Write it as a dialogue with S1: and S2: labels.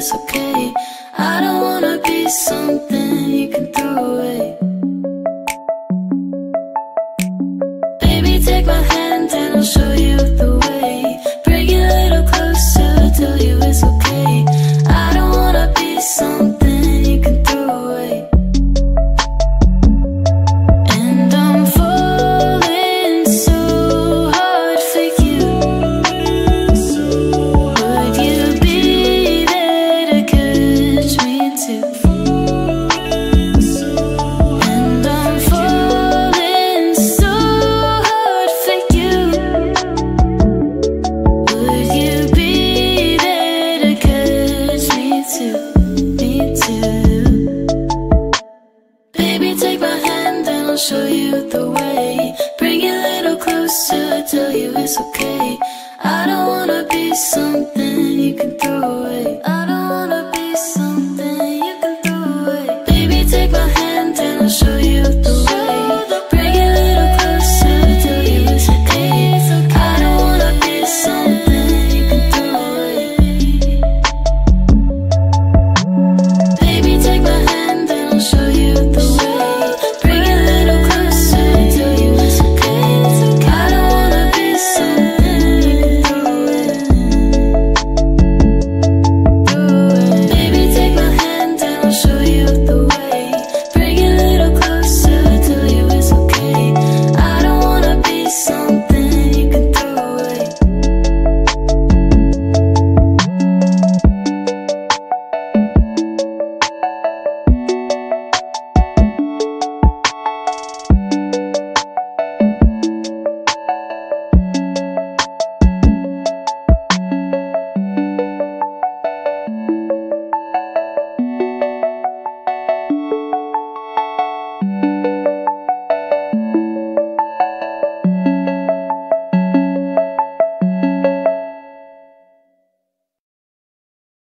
S1: it's okay. I don't wanna be something you can throw away. Baby, take my hand and I'll show you the way. Bring it a little closer, tell you it's okay. I don't wanna be something you can throw away. And I'm falling so hard for you. Would you be there to catch me too? And I'm falling so hard for you. Would you be there to catch me too? Me too. Baby, take my hand and I'll show you the way. Bring it a little closer, tell you it's okay. I don't wanna be something you can throw